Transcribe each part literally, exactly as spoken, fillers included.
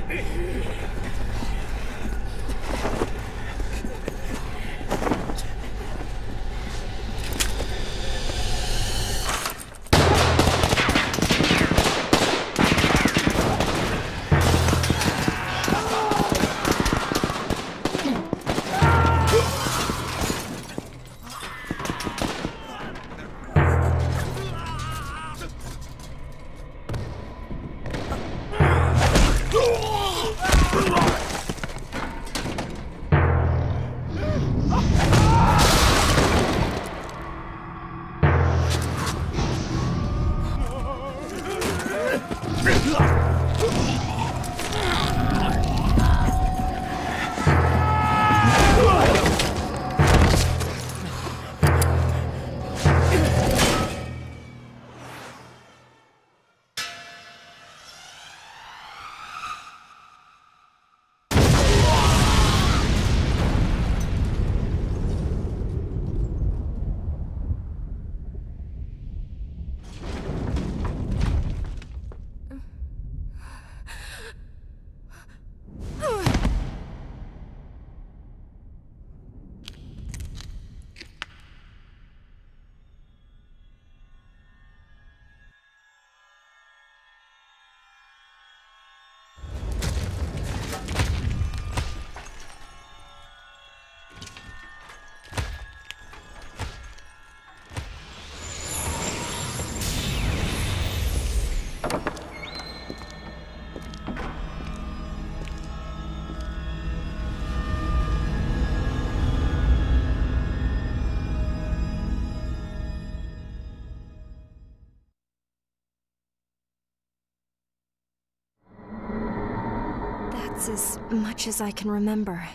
That's as much as I can remember.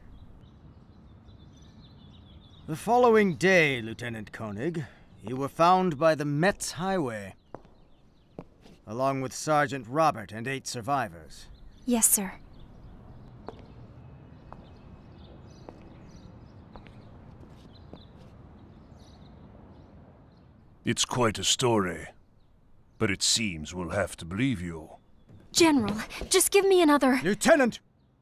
The following day, Lieutenant Koenig, you were found by the Metz Highway, along with Sergeant Robert and eight survivors. Yes, sir. It's quite a story, but it seems we'll have to believe you. General, just give me another... Lieutenant!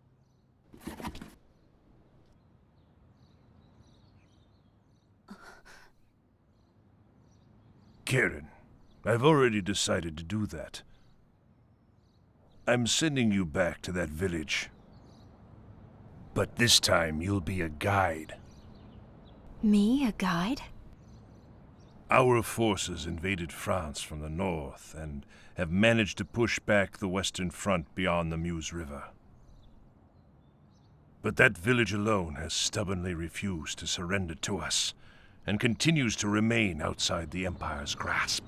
Karen, I've already decided to do that. I'm sending you back to that village. But this time you'll be a guide. Me, a guide? Our forces invaded France from the north and have managed to push back the Western Front beyond the Meuse River. But that village alone has stubbornly refused to surrender to us, and continues to remain outside the Empire's grasp.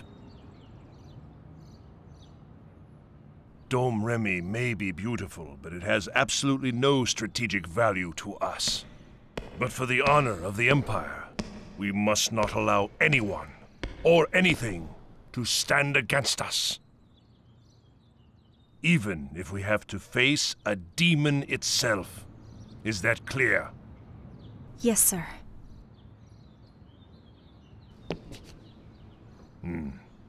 Dom Remy may be beautiful, but it has absolutely no strategic value to us. But for the honor of the Empire, we must not allow anyone, or anything, to stand against us. Even if we have to face a demon itself. Is that clear? Yes, sir. Hmm.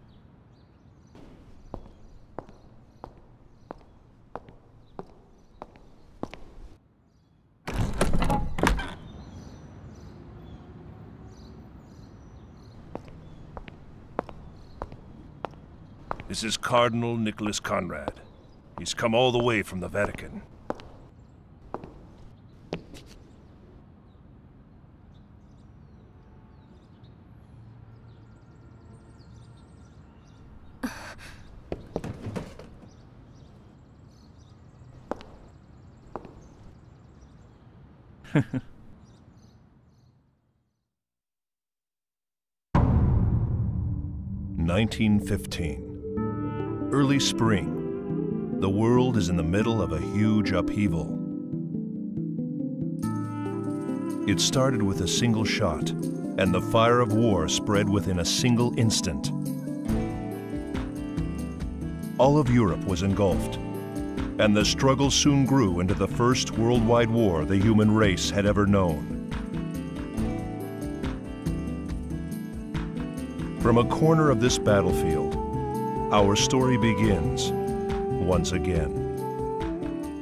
This is Cardinal Nicholas Conrad. He's come all the way from the Vatican. nineteen fifteen. Early spring. The world is in the middle of a huge upheaval. It started with a single shot, and the fire of war spread within a single instant. All of Europe was engulfed, and the struggle soon grew into the first worldwide war the human race had ever known. From a corner of this battlefield, our story begins once again.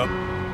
up.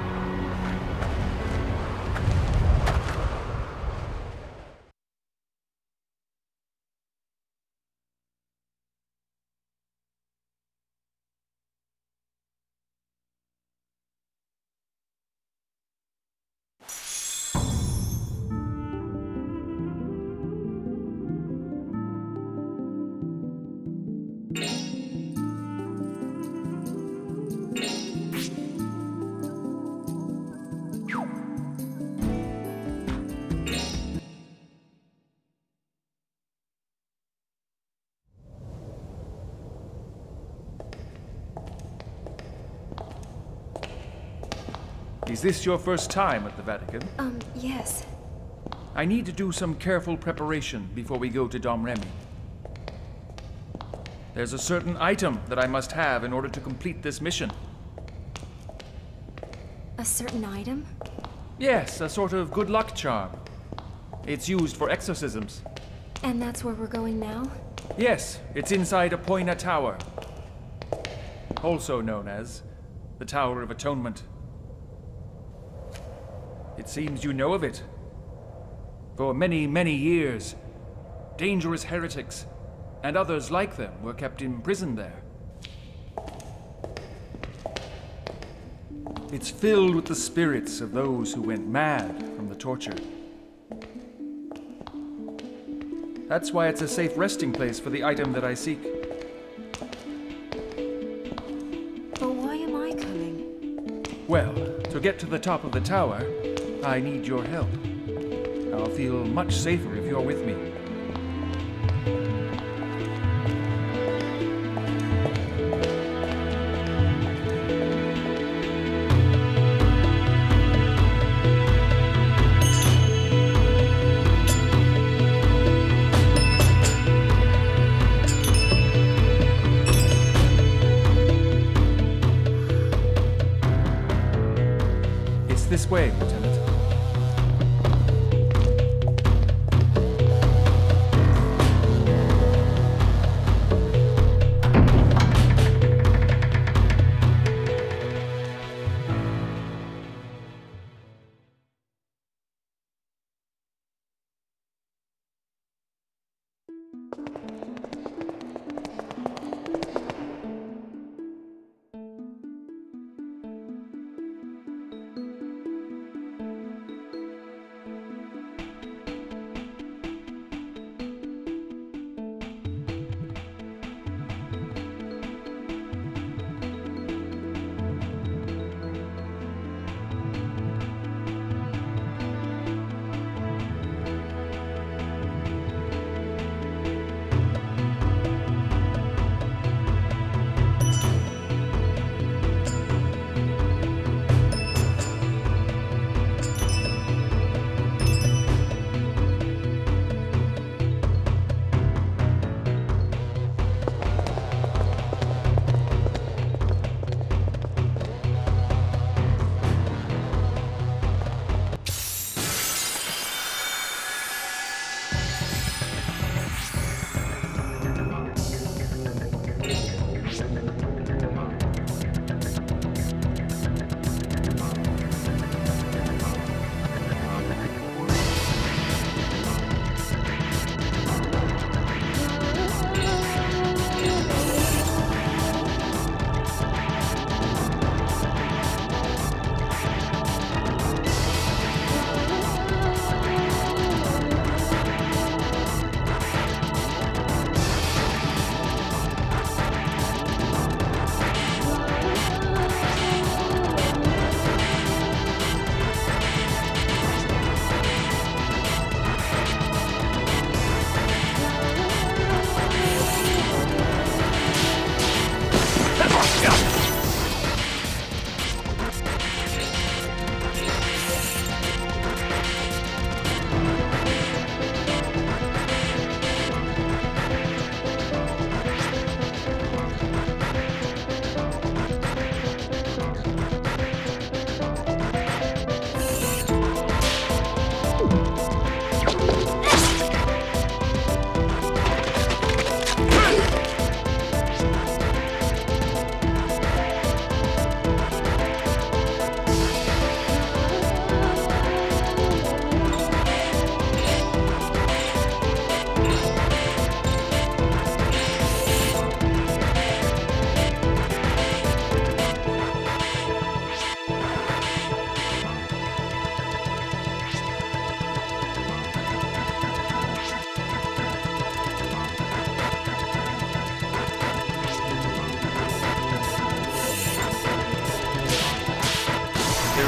Is this your first time at the Vatican? Um, yes. I need to do some careful preparation before we go to Domremy. There's a certain item that I must have in order to complete this mission. A certain item? Yes, a sort of good luck charm. It's used for exorcisms. And that's where we're going now? Yes, it's inside Apoina Tower. Also known as the Tower of Atonement. It seems you know of it. For many, many years, dangerous heretics and others like them were kept in prison there. It's filled with the spirits of those who went mad from the torture. That's why it's a safe resting place for the item that I seek. But why am I coming? Well, to get to the top of the tower, I need your help. I'll feel much safer if you're with me. It's this way, Lieutenant.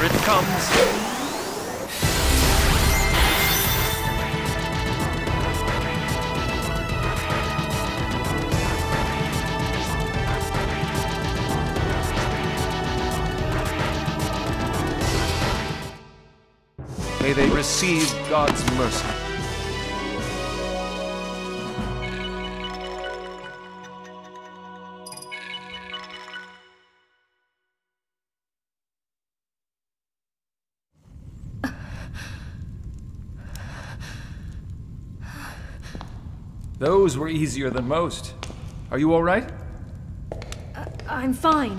Here it comes! May they receive God's mercy. Those were easier than most. Are you all right? Uh, I'm fine.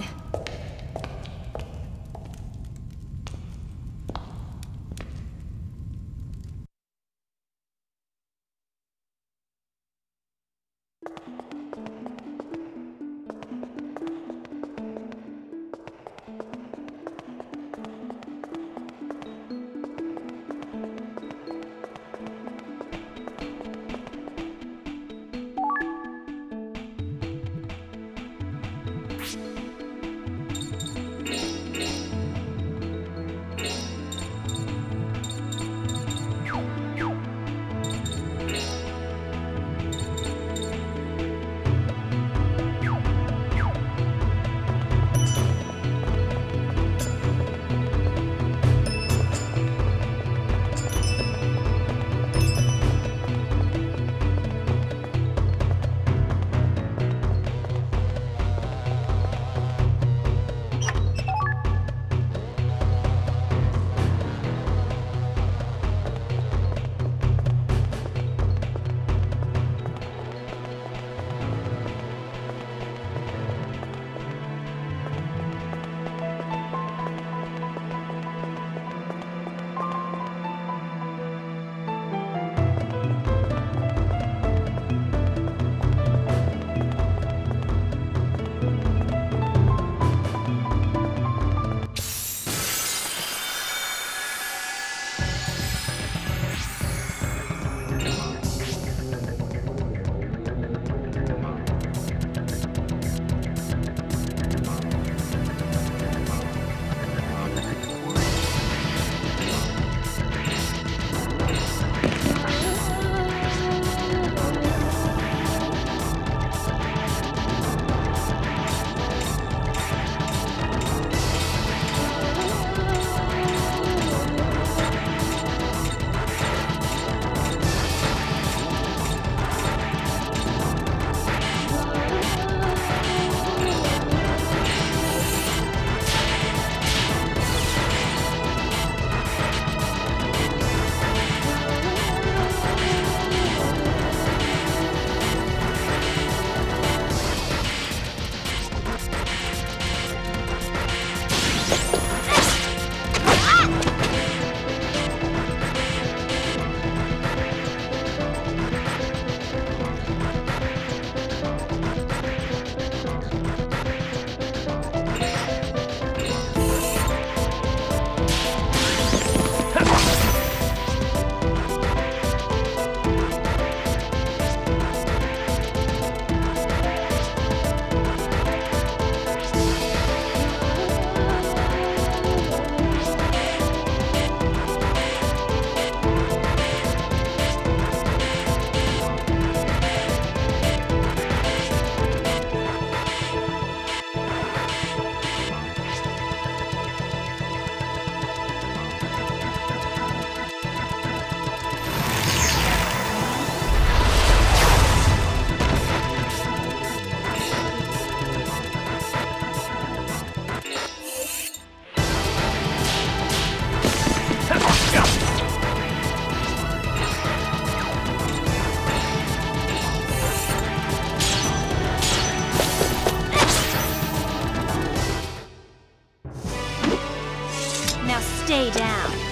Now stay down.